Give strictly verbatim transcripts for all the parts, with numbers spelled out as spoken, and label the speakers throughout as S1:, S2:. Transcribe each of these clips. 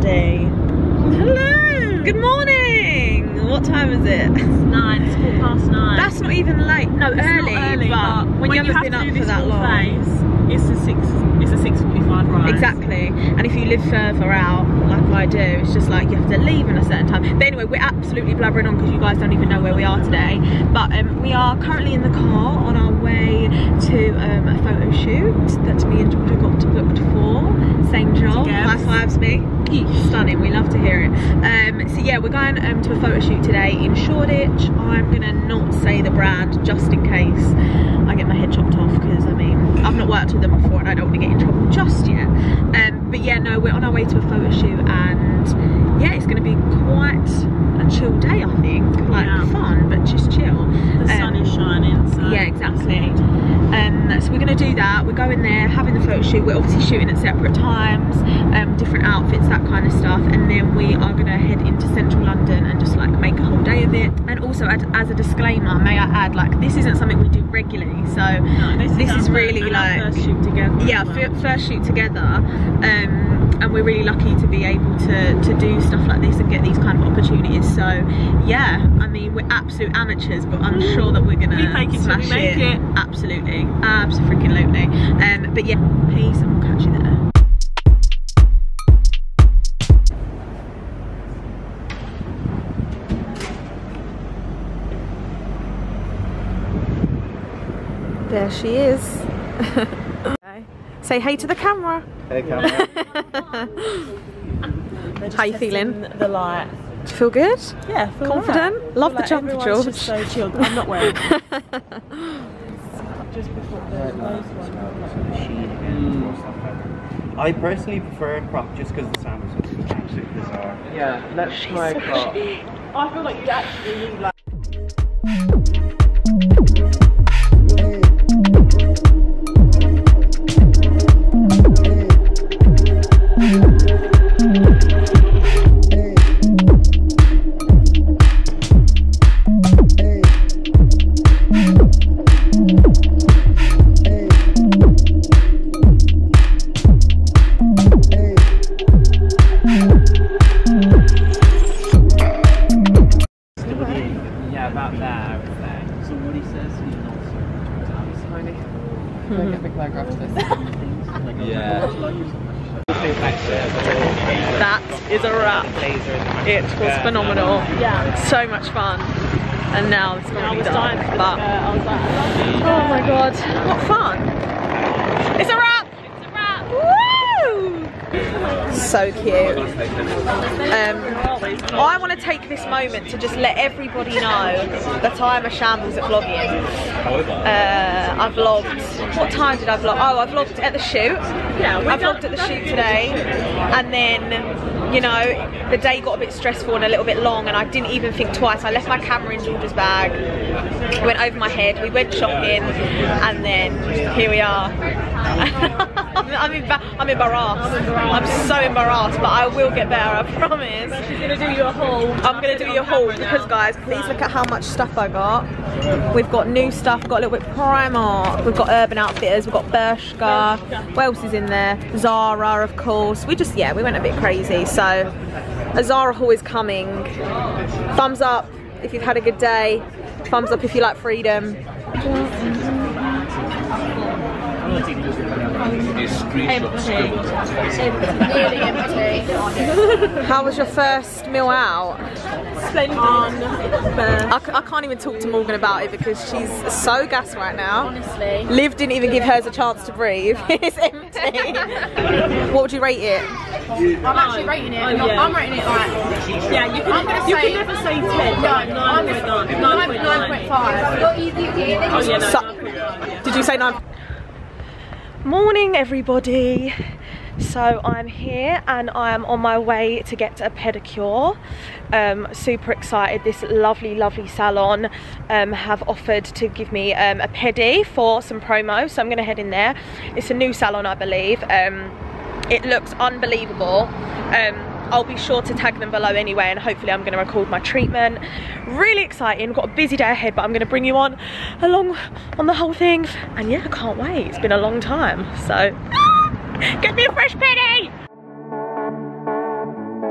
S1: everybody. Hello. Good morning. What time is it?
S2: It's nine. It's quarter past nine.
S1: That's not even late. No,
S2: it's
S1: early.
S2: Not early,
S1: but,
S2: but
S1: when,
S2: when
S1: you
S2: you
S1: haven't
S2: have
S1: been
S2: to do
S1: up for
S2: this
S1: that
S2: full
S1: long,
S2: phase, it's a six. It's a six forty-five ride.
S1: Exactly. And if you live further out, like I do, it's just like you have to leave in a certain time. But anyway, we're absolutely blabbering on because you guys don't even know where we are today. But um, we are currently in the car on our way to um, a photo shoot that me and Georgia got booked for. Same job. High fives me. Stunning. We love to hear it. Um, so yeah, we're going um, to a photo shoot today in Shoreditch. I'm gonna not say the brand just in case I get my head chopped off, because I mean I've not worked with them before and I don't want to get in trouble just yet. Um, but yeah, no, we're on our way to a photo shoot, and yeah, it's going to be quite a chill day, I think. Like yeah. fun, but just chill.
S2: The um, sun is shining. So
S1: yeah, exactly. Um, so we're going to do that. We're going there, having the photo shoot. We're obviously shooting at separate times, um, different outfits, that kind of stuff. And then we are going to head into central London and just like make a whole day of it. And also, as, as a disclaimer, may I add, like this isn't something we do regularly. So
S2: no, this,
S1: this
S2: is,
S1: is really
S2: our
S1: like
S2: first shoot together.
S1: Yeah, well. first shoot together. Um, and we're really lucky to be able to to do stuff like this and get these kind of opportunities. So yeah, I mean we're absolute amateurs, but I'm sure that we're gonna
S2: we take it
S1: smash
S2: we make
S1: it.
S2: it.
S1: Absolutely, absolutely. Um, but yeah, peace, and we'll catch you there. There she is. Okay. Say hey to the camera.
S3: Hey camera.
S1: How you feeling?
S2: The light.
S1: Do you feel good?
S2: Yeah, feel
S1: confident.
S2: Right.
S1: Love
S2: feel
S1: the jumper,
S2: like
S1: George.
S2: Just so chilled. I'm not wearing it. Just before the close one.
S3: I personally prefer crop just because the sound is absolutely bizarre.
S4: Yeah, let's try
S1: so
S4: crop.
S2: I feel like you actually need like.
S1: That is a wrap. It was phenomenal. Yeah. So much fun. And now it's going to be done. But oh my god, what fun! It's a wrap. It's a wrap. Woo! So cute. Um, I want to take this moment to just let everybody know that I'm a shambles at vlogging. Uh, I vlogged. What time did I vlog? Oh, I vlogged at the shoot. Yeah, I vlogged at the shoot today, and then, you know, the day got a bit stressful and a little bit long, and I didn't even think twice. I left my camera in Georgia's bag. It went over my head. We went shopping, and then here we are. I'm, emba I'm embarrassed. I'm so embarrassed, but I will get better, I promise.
S2: She's gonna do you a haul.
S1: I'm gonna do you a haul because, guys, please look at how much stuff I got. We've got new stuff. We've got a little bit Primark. We've got Urban Outfitters. We've got Bershka. What else is in there? Zara, of course. We just, yeah, we went a bit crazy. So a Zara haul is coming. Thumbs up if you've had a good day. Thumbs up if you like freedom.
S5: Nearly empty.
S1: How was your first meal out?
S2: Splendid.
S1: I, I can't even talk to Morgan about it because she's so gassed right now.
S5: Honestly.
S1: Liv didn't even give hers a chance to breathe. It's empty. What would you rate it?
S5: I'm actually rating it.
S2: Oh, yeah.
S5: I'm rating it like.
S2: Yeah, you can,
S5: I'm gonna
S2: you
S5: say,
S2: can never say ten.
S5: No,
S2: nine point nine. nine point nine.
S5: nine point five.
S2: Oh, yeah, no,
S1: So, did you say nine? Morning, everybody. So I'm here and I am on my way to get a pedicure. Um, super excited. This lovely, lovely salon um, have offered to give me um, a pedi for some promo, so I'm going to head in there. It's a new salon, I believe. Um, it looks unbelievable. Um, I'll be sure to tag them below anyway, and hopefully I'm going to record my treatment. Really exciting. Got a busy day ahead, but I'm going to bring you on along on the whole thing. And yeah, I can't wait. It's been a long time, so get me a fresh pedi.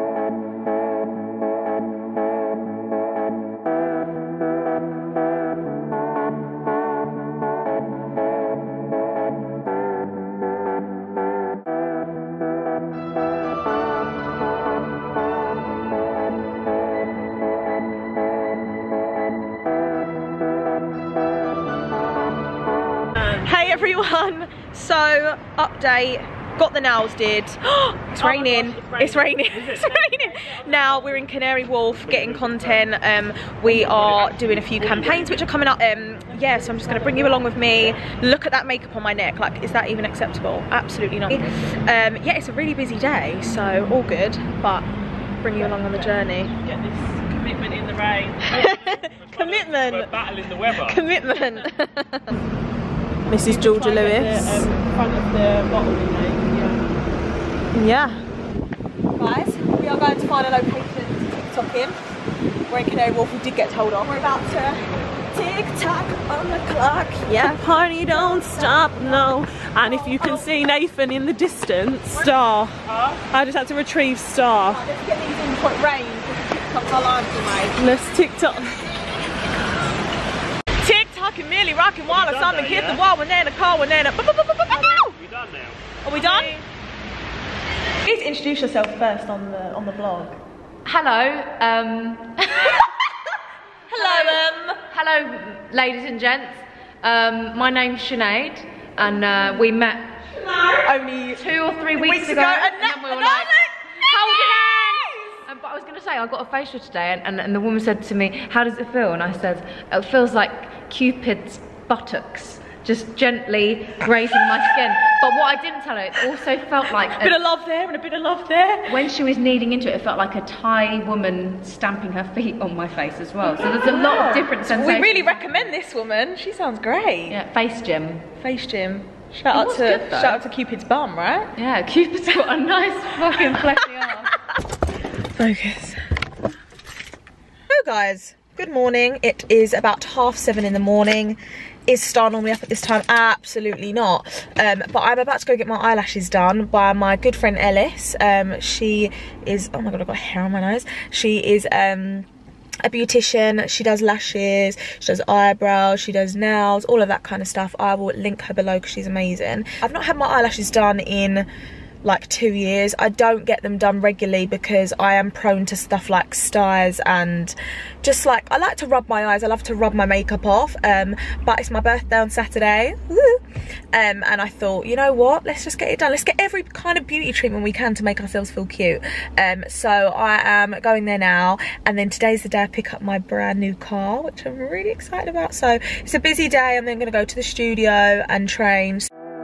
S1: Um, so, update. Got the nails did. It's
S2: Oh
S1: raining.
S2: gosh,
S1: It's raining. It's raining. Now we're in Canary Wharf getting content. Um, we are doing a few campaigns which are coming up. Um, yeah, so I'm just going to bring you along with me. Look at that makeup on my neck. Like, is that even acceptable? Absolutely not. Um, yeah, it's a really busy day, so all good. But bring you along on the journey.
S2: Get this commitment in the rain.
S1: Commitment.
S3: We're battling the weather.
S1: Commitment. Missus Georgia Lewis.
S2: The, um, front of the bottle in there.
S1: Yeah. Guys, we are going to find a location to TikTok in. We're in Canary Wharf, we did get told off. We're about to tick-tock on the clock. Yeah,
S2: Party don't stop, no. And if you can see Nathan in the distance, Star. I just had to retrieve Star.
S1: let's get these in before it rains. TikTok's our lives tonight.
S2: Let's TikTok.
S1: TikTok and merely rocking while
S3: done
S1: something
S3: that,
S1: hit
S3: yeah?
S1: the wall and then a call and then a.
S3: We're done now.
S1: Are we done? Please introduce yourself first on the on the vlog.
S4: Hello, um,
S1: Hello, um.
S4: hello, ladies and gents. Um, my name's Sinead, and uh, we met
S1: Only
S4: two or three weeks,
S1: weeks
S4: ago,
S1: ago, and
S4: and
S1: that-
S4: then we were
S1: and I
S4: like,
S1: was like,
S4: holding hands. Um, but I was going to say, I got a facial today, and, and, and the woman said to me, "How does it feel?" And I said, "It feels like Cupid's buttocks." Just gently grazing my skin. But what I didn't tell her, it also felt like
S1: A bit of love there and a bit of love there.
S4: when she was kneading into it, it felt like a Thai woman stamping her feet on my face as well. So there's a lot of different sensations.
S1: We really recommend this woman. She sounds great.
S4: Yeah, face gym.
S1: Face gym. Shout
S4: It
S1: out
S4: was
S1: to
S4: good, though.
S1: shout out to Cupid's bum, right?
S4: Yeah, Cupid's got a nice fucking fleshy arm.
S1: Focus. Hello guys. Good morning. It is about half seven in the morning. Is Star normally up at this time? Absolutely not. Um, but I'm about to go get my eyelashes done by my good friend Ellis. Um, she is, oh my god, I've got hair on my nose. She is um, a beautician. She does lashes, she does eyebrows, she does nails, all of that kind of stuff. I will link her below because she's amazing. I've not had my eyelashes done in like two years. I don't get them done regularly because I am prone to stuff like stars and just like, I like to rub my eyes, I love to rub my makeup off, um, but it's my birthday on Saturday. Woo. Um, and I thought, you know what, let's just get it done. Let's get every kind of beauty treatment we can to make ourselves feel cute. Um, so I am going there now, and then today's the day I pick up my brand new car, which I'm really excited about. So it's a busy day. I'm then going to go to the studio and train.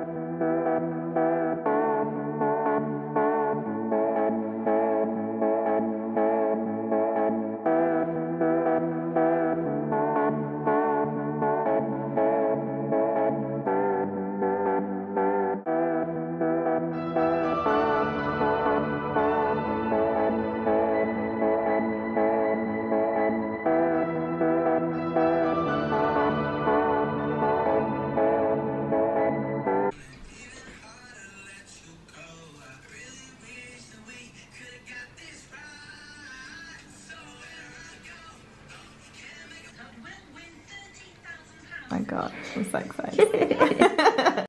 S6: Oh my god, I'm so excited.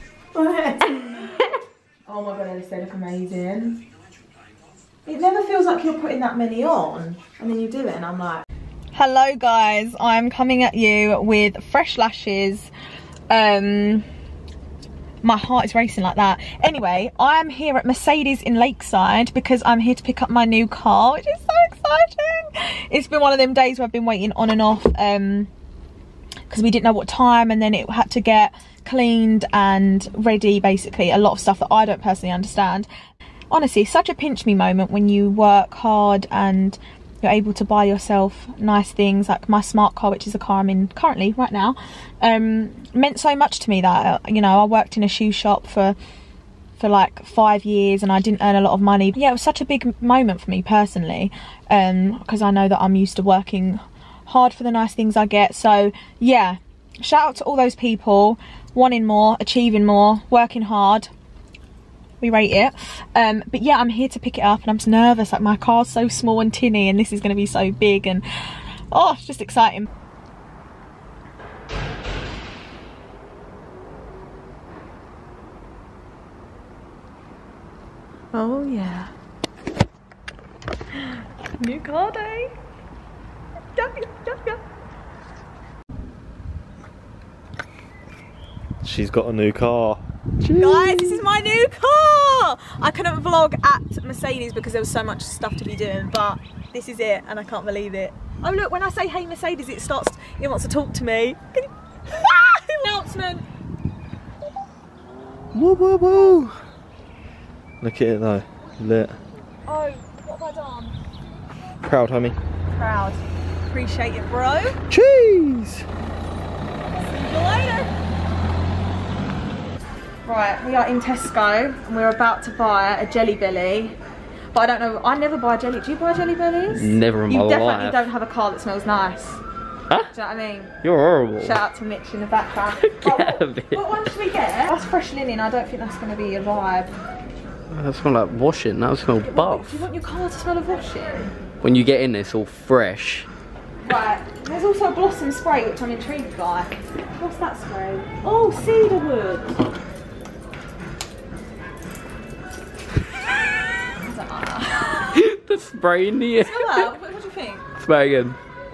S1: Oh my god, Alice, they look amazing. It never feels like you're putting that many on, and then you do it and I'm like... Hello guys, I'm coming at you with fresh lashes. Um, my heart is racing like that. Anyway, I am here at Mercedes in Lakeside because I'm here to pick up my new car, which is so exciting. It's been one of them days where I've been waiting on and off. Um, because we didn't know what time, and then it had to get cleaned and ready, basically a lot of stuff that I don't personally understand. Honestly, such a pinch me moment when you work hard and you're able to buy yourself nice things. Like my smart car, which is a car I'm in currently right now, um, meant so much to me that, you know, I worked in a shoe shop for for like five years and I didn't earn a lot of money. Yeah, it was such a big moment for me personally, um, because I know that I'm used to working hard for the nice things I get. So yeah, shout out to all those people wanting more, achieving more, working hard. We rate it. Um, but yeah, I'm here to pick it up and I'm just nervous. Like my car's so small and tinny and this is going to be so big, and oh, it's just exciting. Oh yeah. New car day. Yeah, yeah, yeah.
S7: She's got a new car.
S1: Guys, this is my new car! I couldn't vlog at Mercedes because there was so much stuff to be doing, but this is it and I can't believe it. Oh look, when I say hey Mercedes, it starts, it wants to talk to me. Can you... Announcement!
S7: Woo woo woo! Look at it though, lit.
S1: Oh, what have I done?
S7: Proud, homie.
S1: Proud. Appreciate it, bro.
S7: Cheese!
S1: See you later. Right, we are in Tesco and we're about to buy a Jelly Belly. But I don't know, I never buy jelly. Do you buy Jelly Bellies?
S7: Never in my life.
S1: You definitely don't have a car that smells nice.
S7: Huh?
S1: Do you know what I mean?
S7: You're horrible.
S1: Shout out to Mitch in the background.
S7: Get
S1: oh,
S7: a
S1: what,
S7: bit.
S1: what one should we get? That's fresh linen, I don't think that's going to be a vibe.
S3: That smells like washing, that smells
S1: Do
S3: buff.
S1: you want your car to smell of washing?
S3: When you get in there, it's all fresh.
S1: Right, there's also a Blossom spray which I'm intrigued by. What's that spray? Oh, cedarwood.
S3: The spray in the air.
S1: Smell that. What, what do you think?
S3: Spray again.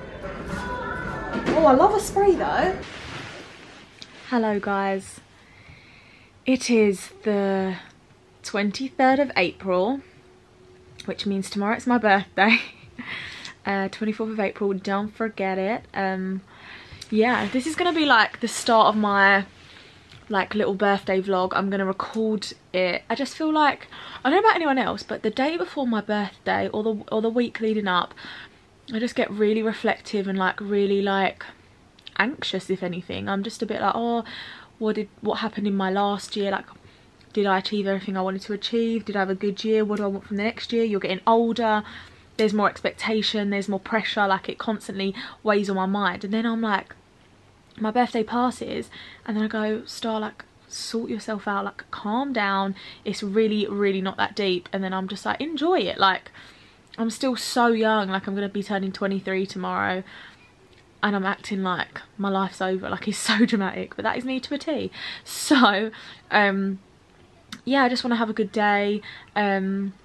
S1: Oh, I love a spray though. Hello guys. It is the twenty-third of April, which means tomorrow it's my birthday. uh, twenty-fourth of April, don't forget it. Um, yeah, this is gonna be like the start of my like little birthday vlog. I'm gonna record it. I just feel like, I don't know about anyone else, but the day before my birthday or the or the week leading up, I just get really reflective and like really like anxious, if anything. I'm just a bit like, oh, what did what happened in my last year? Like, did I achieve everything I wanted to achieve? Did I have a good year? What do I want from the next year? You're getting older, there's more expectation, there's more pressure, like it constantly weighs on my mind. And then I'm like, my birthday passes and then I go, Star, like sort yourself out, like calm down, it's really really not that deep. And then I'm just like, enjoy it. Like, I'm still so young, like I'm gonna be turning twenty-three tomorrow and I'm acting like my life's over, like it's so dramatic, but that is me to a T. So um yeah, I just want to have a good day. um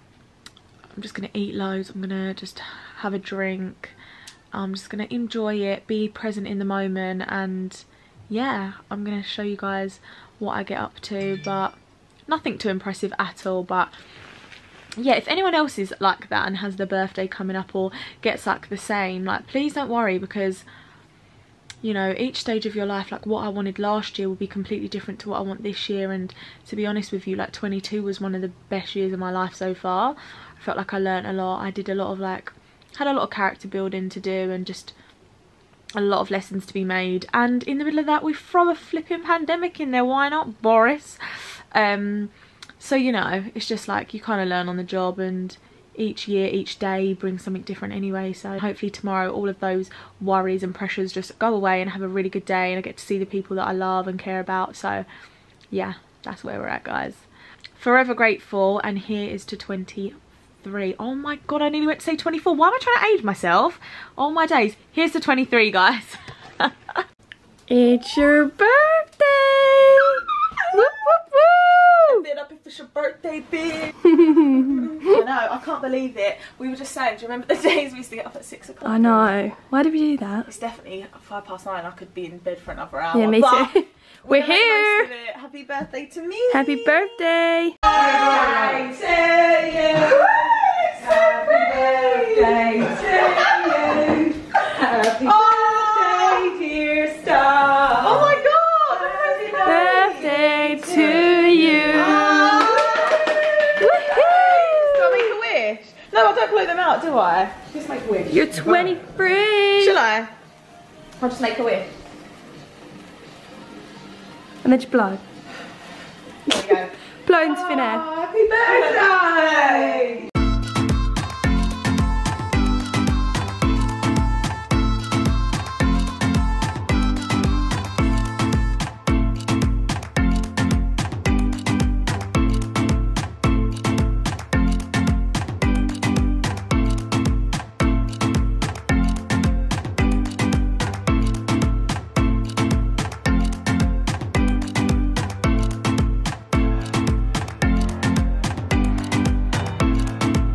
S1: I'm just gonna eat loads, I'm gonna just have a drink, I'm just gonna enjoy it, be present in the moment, and yeah, I'm gonna show you guys what I get up to, but nothing too impressive at all. But yeah, if anyone else is like that and has their birthday coming up or gets like the same, like please don't worry, because you know, each stage of your life, like what I wanted last year will be completely different to what I want this year. And to be honest with you, like twenty-two was one of the best years of my life so far. I felt like I learnt a lot, I did a lot of like, had a lot of character building to do and just a lot of lessons to be made. And in the middle of that we throw a flipping pandemic in there, why not, Boris? Um, so you know, it's just like you kind of learn on the job, and each year, each day brings something different anyway. So hopefully tomorrow all of those worries and pressures just go away and have a really good day, and I get to see the people that I love and care about. So yeah, that's where we're at, guys. Forever grateful, and here is to twenty-three. Oh my god, I nearly went to say twenty-four. Why am I trying to age myself? Oh my days. Here's to twenty-three, guys.
S6: It's your birthday! Whoop, whoop, whoop!
S1: It up if it's your birthday, bitch. I know, I can't believe it. We were just saying, do you remember the days we used to get up at six o'clock?
S6: I know. Why did we do that?
S1: It's definitely five past nine. I could be in bed for another hour.
S6: Yeah, me
S1: but
S6: too. We're
S1: we're gonna make
S6: here.
S1: most of it. Happy birthday to me.
S6: Happy birthday!
S1: Happy birthday to you. Happy birthday to you. Happy birthday, dear Star. Oh my god! Happy
S6: Birthday to you!
S1: Woohoo! Do I make a wish? No, I don't blow them out, do I? Just make a wish.
S6: You're twenty-three!
S1: Shall I? I'll just make a wish.
S6: And then just blow.
S1: There we go.
S6: Blow into thin air.
S1: Oh, happy birthday!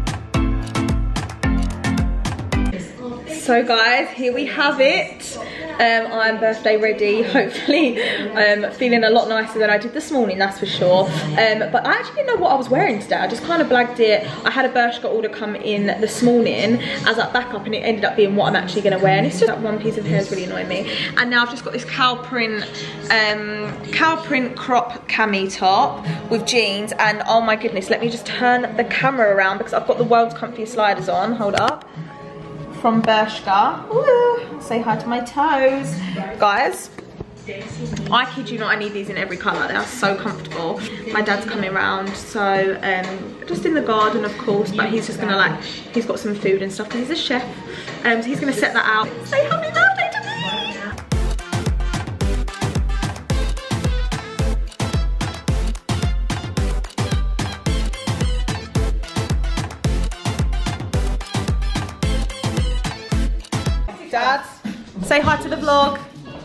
S1: So guys, here we have it. Um, I'm birthday ready, hopefully um, feeling a lot nicer than I did this morning, that's for sure. Um, but I actually didn't know what I was wearing today. I just kind of blagged it. I had a Bershka order come in this morning as a backup, and it ended up being what I'm actually going to wear. And it's just that one piece of hair is really annoying me. And now I've just got this cow print, um, cow print crop cami top with jeans. And oh my goodness, let me just turn the camera around because I've got the world's comfiest sliders on. Hold up. From Bershka. Woo. Say hi to my toes. Guys, I kid you not, I need these in every colour. They are so comfortable. My dad's coming around, so um, just in the garden of course, but he's just gonna like, he's got some food and stuff because he's a chef. Um, so he's gonna set that out. Say happy birthday to me! Dad, say hi to the vlog.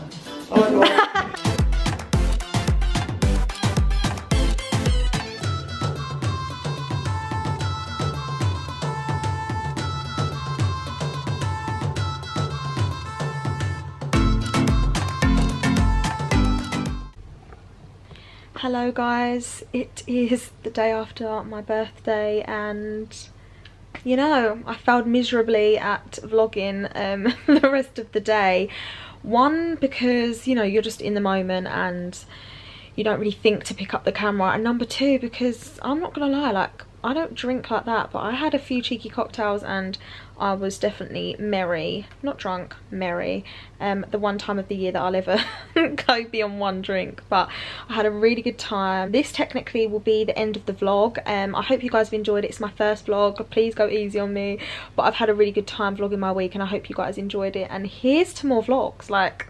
S1: Hello guys, it is the day after my birthday and you know, I failed miserably at vlogging um, the rest of the day. One, because, you know, you're just in the moment and you don't really think to pick up the camera. And number two, because I'm not gonna lie, like, I don't drink like that, but I had a few cheeky cocktails and I was definitely merry. Not drunk, merry. Um, the one time of the year that I'll ever go beyond one drink, but I had a really good time. This technically will be the end of the vlog. Um, I hope you guys have enjoyed it. It's my first vlog. Please go easy on me. But I've had a really good time vlogging my week and I hope you guys enjoyed it. And here's to more vlogs, like...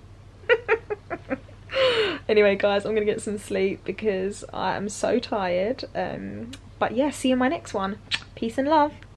S1: Anyway guys, I'm gonna get some sleep because I am so tired. Um, but yeah, see you in my next one. Peace and love.